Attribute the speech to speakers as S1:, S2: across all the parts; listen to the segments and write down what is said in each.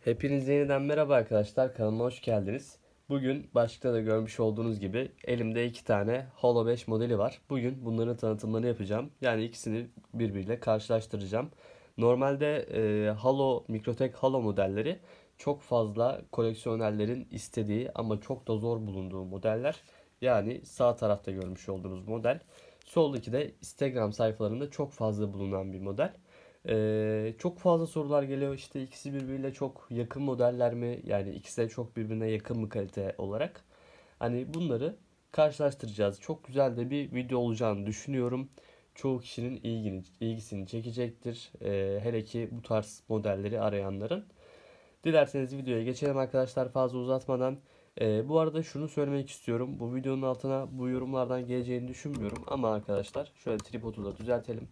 S1: Hepinize yeniden merhaba arkadaşlar, kanalıma hoş geldiniz. Bugün başlıkta da görmüş olduğunuz gibi elimde iki tane Holo 5 modeli var. Bugün bunların tanıtımlarını yapacağım. Yani ikisini birbiriyle karşılaştıracağım. Normalde Holo, Mikrotek Holo modelleri çok fazla koleksiyonerlerin istediği ama çok da zor bulunduğu modeller. Yani sağ tarafta görmüş olduğunuz model. Soldaki de Instagram sayfalarında çok fazla bulunan bir model. Çok fazla sorular geliyor. İşte ikisi birbiriyle çok yakın modeller mi? Yani ikisi de çok birbirine yakın mı kalite olarak? Hani bunları karşılaştıracağız. Çok güzel de bir video olacağını düşünüyorum. Çoğu kişinin ilgisini çekecektir. Hele ki bu tarz modelleri arayanların. Dilerseniz videoya geçelim arkadaşlar fazla uzatmadan. Bu arada şunu söylemek istiyorum. Bu videonun altına bu yorumlardan geleceğini düşünmüyorum. Ama arkadaşlar şöyle tripodu da düzeltelim.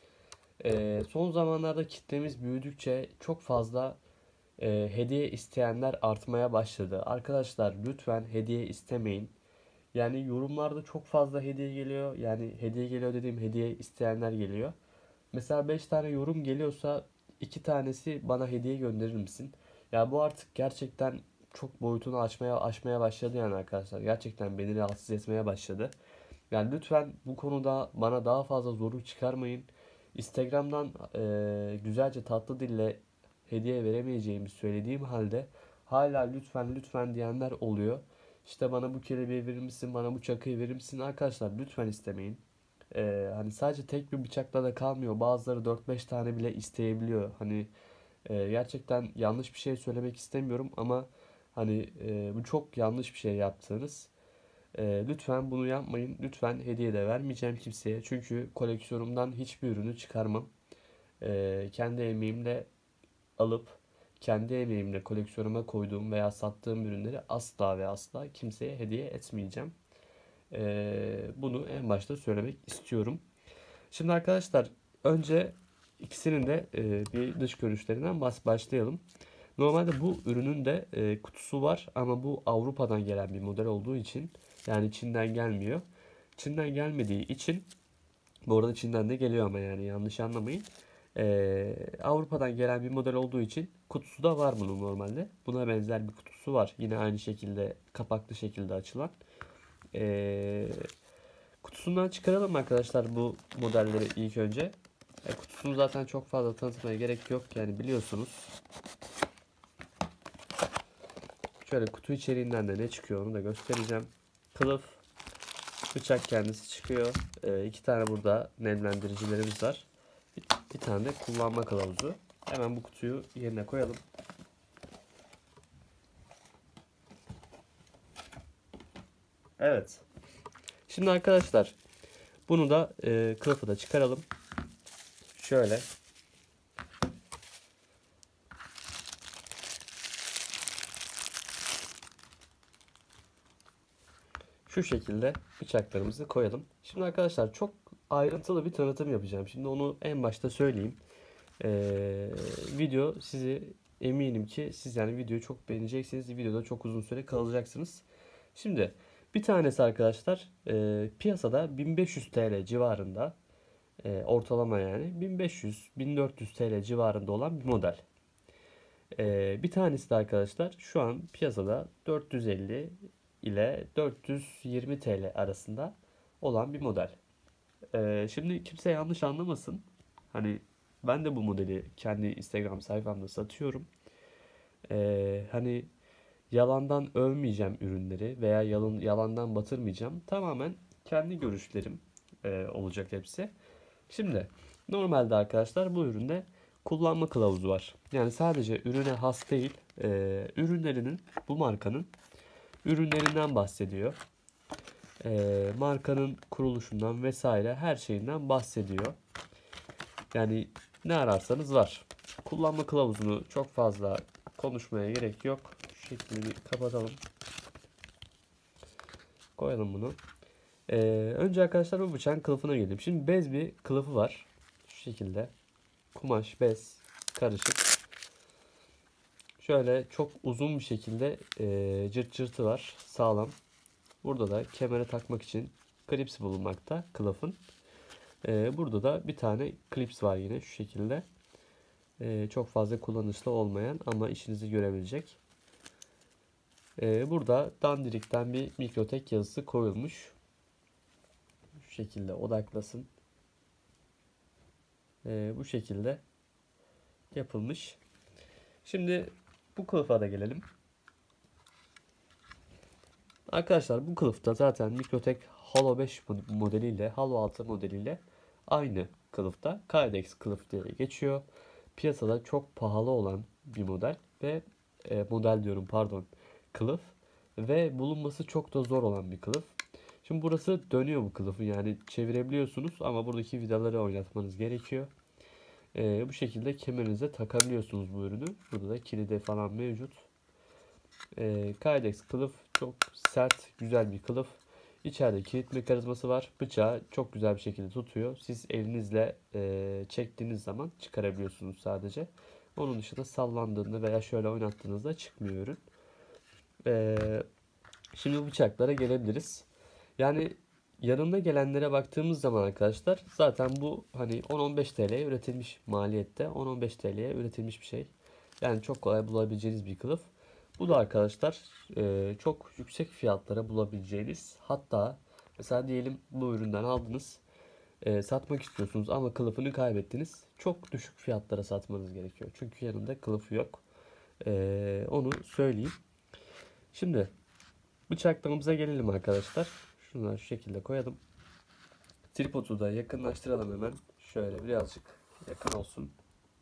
S1: Son zamanlarda kitlemiz büyüdükçe çok fazla hediye isteyenler artmaya başladı. Arkadaşlar lütfen hediye istemeyin. Yani yorumlarda çok fazla hediye geliyor. Yani hediye geliyor dediğim hediye isteyenler geliyor. Mesela 5 tane yorum geliyorsa 2 tanesi bana hediye gönderir misin? Ya bu artık gerçekten çok boyutunu aşmaya başladı yani arkadaşlar. Gerçekten beni rahatsız etmeye başladı. Yani lütfen bu konuda bana daha fazla zorluk çıkarmayın. Instagram'dan güzelce tatlı dille hediye veremeyeceğimi söylediğim halde hala lütfen lütfen diyenler oluyor. İşte bana bu kelebeği verir misin, bana bu çakıyı verir misin? Arkadaşlar lütfen istemeyin. Hani sadece tek bir bıçakla da kalmıyor. Bazıları 4-5 tane bile isteyebiliyor. Hani gerçekten yanlış bir şey söylemek istemiyorum ama hani bu çok yanlış bir şey yaptığınız. Lütfen bunu yapmayın. Lütfen hediye de vermeyeceğim kimseye. Çünkü koleksiyonumdan hiçbir ürünü çıkarmam. Kendi emeğimle alıp kendi emeğimle koleksiyonuma koyduğum veya sattığım ürünleri asla ve asla kimseye hediye etmeyeceğim. Bunu en başta söylemek istiyorum. Şimdi arkadaşlar önce ikisinin de bir dış görünüşlerinden başlayalım. Normalde bu ürünün de kutusu var ama bu Avrupa'dan gelen bir model olduğu için yani Çin'den gelmiyor. Çin'den gelmediği için bu arada Çin'den de geliyor ama yani yanlış anlamayın. Avrupa'dan gelen bir model olduğu için kutusu da var bunun normalde. Buna benzer bir kutusu var. Yine aynı şekilde kapaklı şekilde açılan. E, Kutusundan çıkaralım arkadaşlar bu modelleri ilk önce. Kutusunu zaten çok fazla tanıtmaya gerek yok yani biliyorsunuz. Şöyle kutu içeriğinden de ne çıkıyor onu da göstereceğim. Kılıf, bıçak kendisi çıkıyor. İki tane burada nemlendiricilerimiz var. Bir tane de kullanma kılavuzu. Hemen bu kutuyu yerine koyalım. Evet. Şimdi arkadaşlar bunu da kılıfı da çıkaralım. Şöyle. Şu şekilde bıçaklarımızı koyalım. Şimdi arkadaşlar çok ayrıntılı bir tanıtım yapacağım. Şimdi onu en başta söyleyeyim. Video sizi eminim ki siz yani videoyu çok beğeneceksiniz. Videoda çok uzun süre kalacaksınız. Şimdi bir tanesi arkadaşlar piyasada 1500 TL civarında ortalama yani 1500-1400 TL civarında olan bir model. Bir tanesi de arkadaşlar şu an piyasada 450 ile 420 TL arasında olan bir model. Şimdi kimse yanlış anlamasın. Hani ben de bu modeli kendi Instagram sayfamda satıyorum. Hani yalandan övmeyeceğim ürünleri veya yalandan batırmayacağım. Tamamen kendi görüşlerim olacak hepsi. Şimdi normalde arkadaşlar bu üründe kullanma kılavuzu var. Yani sadece ürüne has değil, ürünlerinin bu markanın ürünlerinden bahsediyor. Markanın kuruluşundan vesaire her şeyinden bahsediyor. Yani ne ararsanız var. Kullanma kılavuzunu çok fazla konuşmaya gerek yok. Şu şekilde bir kapatalım. Koyalım bunu. Önce arkadaşlar bu bıçağın kılıfına gelelim. Şimdi bez bir kılıfı var. Şu şekilde. Kumaş, bez, karışık. Şöyle çok uzun bir şekilde cırt cırtı var. Sağlam. Burada da kemere takmak için klips bulunmakta kılıfın. Burada da bir tane klips var yine şu şekilde. Çok fazla kullanışlı olmayan ama işinizi görebilecek. Burada dandirikten bir Mikrotek yazısı koyulmuş. Şu şekilde odaklasın. Bu şekilde yapılmış. Şimdi bu kılıfa da gelelim. Arkadaşlar bu kılıfta zaten Mikrotek Halo 5 modeliyle Halo 6 modeliyle aynı kılıfta. Kydex kılıf diye geçiyor. Piyasada çok pahalı olan bir model ve model diyorum pardon, kılıf ve bulunması çok da zor olan bir kılıf. Şimdi burası dönüyor bu kılıfı, yani çevirebiliyorsunuz ama buradaki vidaları oynatmanız gerekiyor. Bu şekilde kemerinize takabiliyorsunuz bu ürünü. Burada da kilidi falan mevcut. Kydex kılıf çok sert, güzel bir kılıf. İçeride kilit mekanizması var. Bıçağı çok güzel bir şekilde tutuyor. Siz elinizle çektiğiniz zaman çıkarabiliyorsunuz sadece. Onun dışında sallandığında veya şöyle oynattığınızda çıkmıyor ürün. E, Şimdi bıçaklara gelebiliriz. Yani yanında gelenlere baktığımız zaman arkadaşlar zaten bu hani 10-15 TL'ye üretilmiş maliyette. 10-15 TL'ye üretilmiş bir şey. Yani çok kolay bulabileceğiniz bir kılıf. Bu da arkadaşlar çok yüksek fiyatlara bulabileceğiniz, hatta mesela diyelim bu üründen aldınız, satmak istiyorsunuz ama kılıfını kaybettiniz. Çok düşük fiyatlara satmanız gerekiyor. Çünkü yanında kılıfı yok. Onu söyleyeyim. Şimdi bıçaklarımıza gelelim arkadaşlar. Şunları şu şekilde koyalım. Tripodu da yakınlaştıralım hemen. Şöyle birazcık yakın olsun.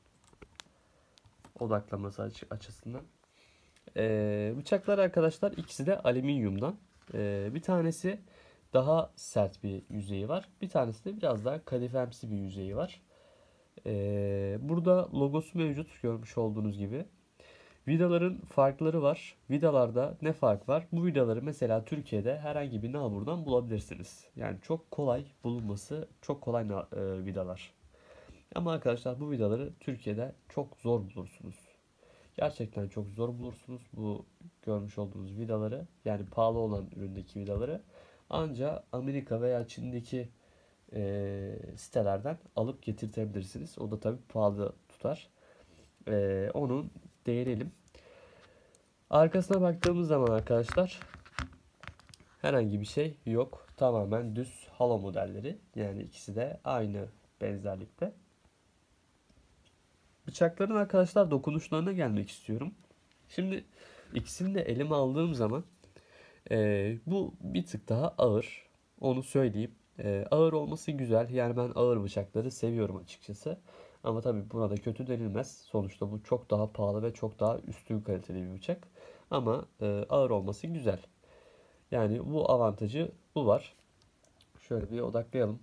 S1: Odaklaması açısından. Bıçaklar arkadaşlar ikisi de alüminyumdan. Bir tanesi daha sert bir yüzeyi var. Bir tanesi de biraz daha kadifemsi bir yüzeyi var. Burada logosu mevcut görmüş olduğunuz gibi. Vidaların farkları var. Vidalarda ne fark var? Bu vidaları mesela Türkiye'de herhangi bir nalburdan bulabilirsiniz. Yani çok kolay bulunması, çok kolay vidalar. Ama arkadaşlar bu vidaları Türkiye'de çok zor bulursunuz. Gerçekten çok zor bulursunuz bu görmüş olduğunuz vidaları. Yani pahalı olan üründeki vidaları. Ancak Amerika veya Çin'deki sitelerden alıp getirtebilirsiniz. O da tabii pahalı tutar. Onun değinelim. Arkasına baktığımız zaman arkadaşlar herhangi bir şey yok. Tamamen düz halo modelleri. Yani ikisi de aynı benzerlikte. Bıçakların arkadaşlar dokunuşlarına gelmek istiyorum. Şimdi ikisini de elime aldığım zaman bu bir tık daha ağır. Onu söyleyeyim. Ağır olması güzel. Yani ben ağır bıçakları seviyorum açıkçası. Ama tabii buna da kötü denilmez. Sonuçta bu çok daha pahalı ve çok daha üstün kaliteli bir bıçak. Ama ağır olması güzel. Yani bu avantajı bu var. Şöyle bir odaklayalım.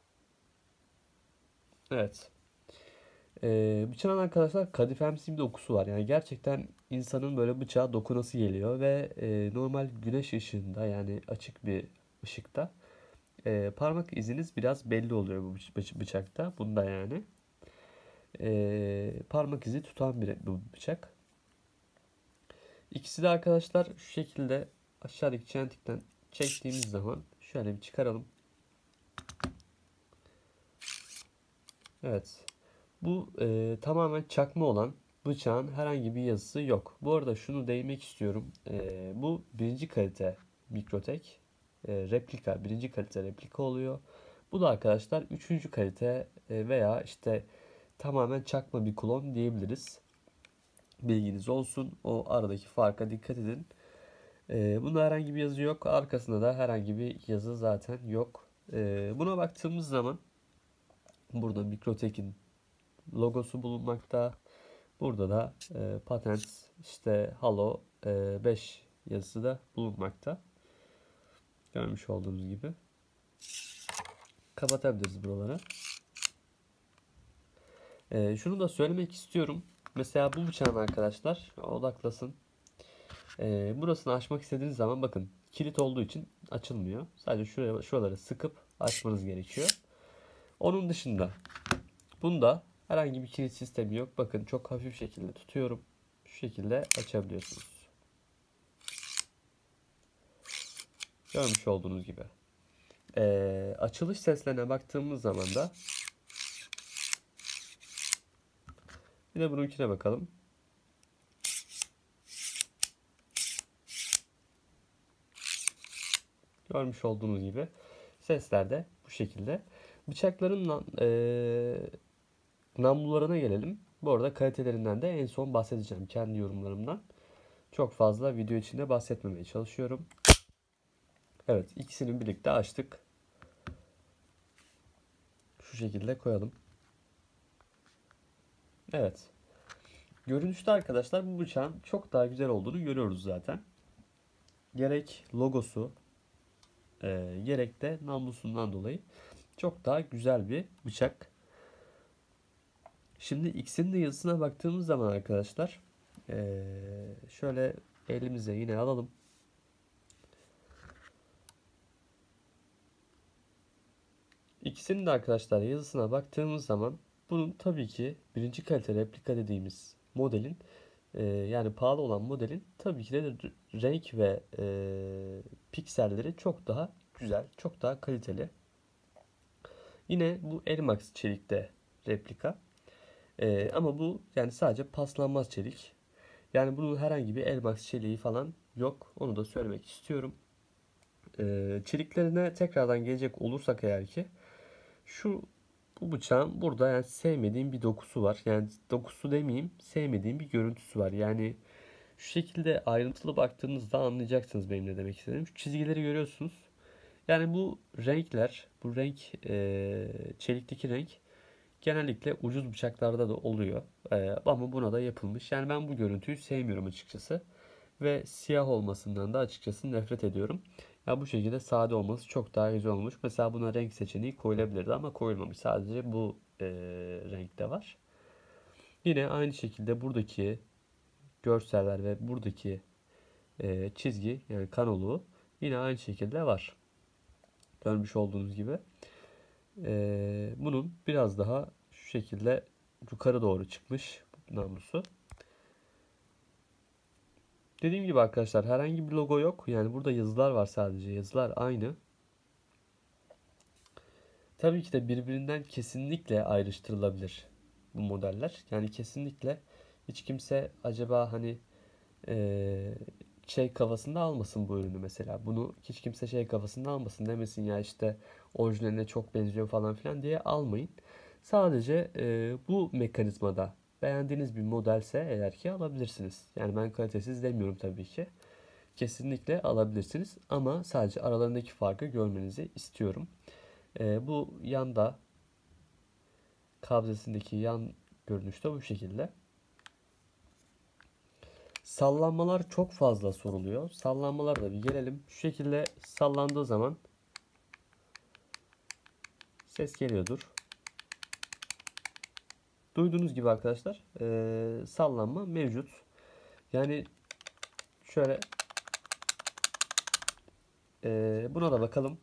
S1: Evet. Bıçağın arkadaşlar kadifemsi bir dokusu var. Yani gerçekten insanın böyle bıçağa dokunası geliyor ve normal güneş ışığında, yani açık bir ışıkta parmak iziniz biraz belli oluyor bu bıçakta. Bunda yani. Parmak izi tutan bu bıçak. İkisi de arkadaşlar şu şekilde aşağıdaki çentikten çektiğimiz zaman şöyle bir çıkaralım. Evet. Bu tamamen çakma olan bıçağın herhangi bir yazısı yok. Bu arada şunu değinmek istiyorum. Bu birinci kalite Mikrotek. Replika, birinci kalite replika oluyor. Bu da arkadaşlar üçüncü kalite veya işte tamamen çakma bir klon diyebiliriz. Bilginiz olsun. O aradaki farka dikkat edin. Bunda herhangi bir yazı yok. Arkasında da herhangi bir yazı zaten yok. Buna baktığımız zaman burada Mikrotek'in logosu bulunmakta. Burada da patent işte Halo 5 yazısı da bulunmakta. Görmüş olduğunuz gibi. Kapatabiliriz buraları. Şunu da söylemek istiyorum. Mesela bu bıçağın arkadaşlar odaklasın. Burasını açmak istediğiniz zaman bakın kilit olduğu için açılmıyor. Sadece şuraları sıkıp açmanız gerekiyor. Onun dışında bunda herhangi bir kilit sistemi yok. Bakın çok hafif şekilde tutuyorum. Şu şekilde açabiliyorsunuz. Görmüş olduğunuz gibi. Açılış seslerine baktığımız zaman da Bir de bununkine bakalım. Görmüş olduğunuz gibi sesler de bu şekilde. Bıçakların namlularına gelelim. Bu arada kalitelerinden de en son bahsedeceğim kendi yorumlarımdan. Çok fazla video içinde bahsetmemeye çalışıyorum. Evet, ikisini birlikte açtık. Şu şekilde koyalım. Evet. Görünüşte arkadaşlar bu bıçağın çok daha güzel olduğunu görüyoruz zaten. Gerek logosu, gerek de namlusundan dolayı çok daha güzel bir bıçak. Şimdi ikisinin de yazısına baktığımız zaman arkadaşlar şöyle elimize yine alalım. İkisinin de arkadaşlar yazısına baktığımız zaman bunun tabii ki birinci kalite replika dediğimiz modelin yani pahalı olan modelin tabii ki de renk ve pikselleri çok daha güzel, çok daha kaliteli. Yine bu Elmax çelikte replika. Ama bu yani sadece paslanmaz çelik. Yani bunun herhangi bir Elmax çeliği falan yok. Onu da söylemek istiyorum. Çeliklerine tekrardan gelecek olursak eğer ki bu bıçağın burada yani sevmediğim bir dokusu var. Yani dokusu demeyeyim, sevmediğim bir görüntüsü var. Yani şu şekilde ayrıntılı baktığınızda anlayacaksınız benim ne demek istediğim. Şu çizgileri görüyorsunuz. Yani bu renkler, bu renk çelikteki renk genellikle ucuz bıçaklarda da oluyor. Ama buna da yapılmış. Yani ben bu görüntüyü sevmiyorum açıkçası. Ve siyah olmasından da açıkçası nefret ediyorum. Ya bu şekilde sade olması çok daha güzel olmuş. Mesela buna renk seçeneği koyulabilirdi ama koyulmamış. Sadece bu renkte var. Yine aynı şekilde buradaki görseller ve buradaki çizgi yani kanoluğu yine aynı şekilde var. Görmüş olduğunuz gibi. Bunun biraz daha şu şekilde yukarı doğru çıkmış namlusu. Dediğim gibi arkadaşlar herhangi bir logo yok. Yani burada yazılar var sadece. Yazılar aynı. Tabii ki de birbirinden kesinlikle ayrıştırılabilir bu modeller. Yani kesinlikle hiç kimse acaba hani eee, şey kafasında almasın bu ürünü mesela. Bunu hiç kimse şey kafasında almasın demesin ya işte orijinaline çok benziyor falan filan diye almayın. Sadece bu mekanizmada beğendiğiniz bir modelse eğer ki alabilirsiniz. Yani ben kalitesiz demiyorum tabii ki. Kesinlikle alabilirsiniz ama sadece aralarındaki farkı görmenizi istiyorum. Bu yanda kabzesindeki yan görünüşte bu şekilde. Sallanmalar çok fazla soruluyor. Sallanmalara da bir gelelim. Şu şekilde sallandığı zaman ses geliyordur. Duyduğunuz gibi arkadaşlar sallanma mevcut. Yani şöyle buna da bakalım.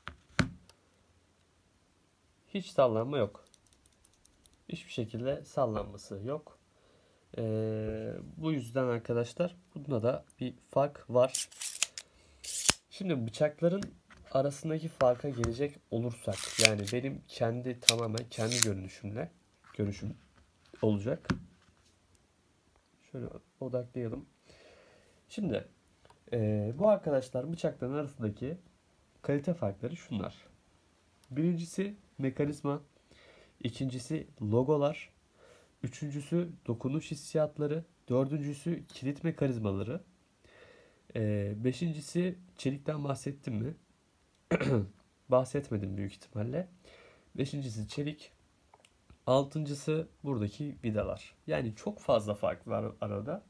S1: Hiç sallanma yok. Hiçbir şekilde sallanması yok. Bu yüzden arkadaşlar bunda da bir fark var. Şimdi bıçakların arasındaki farka gelecek olursak yani benim kendi tamamen kendi görüşüm olacak. Şöyle odaklayalım. Şimdi bu arkadaşlar bıçakların arasındaki kalite farkları şunlar. Birincisi mekanizma, ikincisi logolar, üçüncüsü dokunuş hissiyatları, dördüncüsü kilit mekanizmaları, beşincisi çelikten bahsettim mi? Bahsetmedim büyük ihtimalle. Beşincisi çelik. Altıncısı buradaki vidalar. Yani çok fazla fark var arada.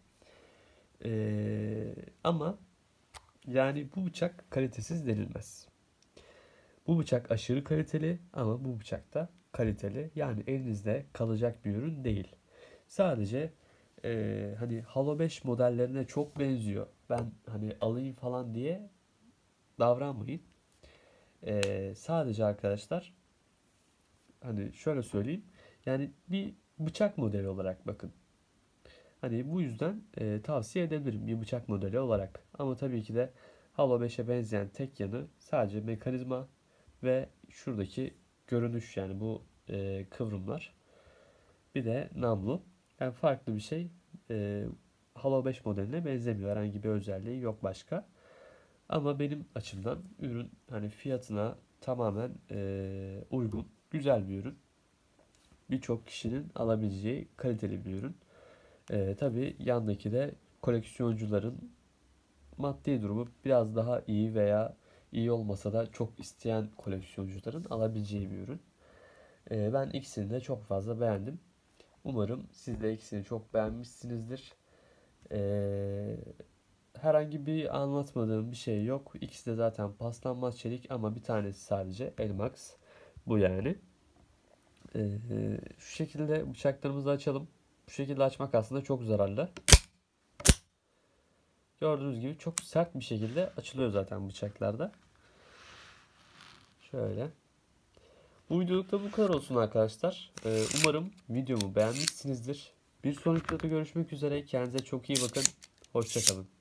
S1: Ama yani bu bıçak kalitesiz denilmez. Bu bıçak aşırı kaliteli ama bu bıçak da kaliteli. Yani elinizde kalacak bir ürün değil. Sadece hani Halo 5 modellerine çok benziyor. Ben hani alayım falan diye davranmayın. Sadece arkadaşlar hani şöyle söyleyeyim. Yani bir bıçak modeli olarak bakın. Hani bu yüzden tavsiye edebilirim bir bıçak modeli olarak. Ama tabii ki de Halo 5'e benzeyen tek yanı sadece mekanizma ve şuradaki görünüş yani bu kıvrımlar. Bir de namlu. Yani farklı bir şey. Halo 5 modeline benzemiyor. Herhangi bir özelliği yok başka. Ama benim açımdan ürün hani fiyatına tamamen uygun, güzel bir ürün. Birçok kişinin alabileceği kaliteli bir ürün. Tabii yandaki de koleksiyoncuların maddi durumu biraz daha iyi veya iyi olmasa da çok isteyen koleksiyoncuların alabileceği bir ürün. Ben ikisini de çok fazla beğendim. Umarım siz de ikisini çok beğenmişsinizdir. Ee, Herhangi bir anlatmadığım bir şey yok. İkisi de zaten paslanmaz çelik ama bir tanesi sadece Elmax. Bu yani. Şu şekilde bıçaklarımızı açalım. Bu şekilde açmak aslında çok zararlı. Gördüğünüz gibi çok sert bir şekilde açılıyor zaten bıçaklarda. Şöyle. Bu videoluk da bu kadar olsun arkadaşlar. Umarım videomu beğenmişsinizdir. Bir sonraki videoda görüşmek üzere. Kendinize çok iyi bakın. Hoşça kalın.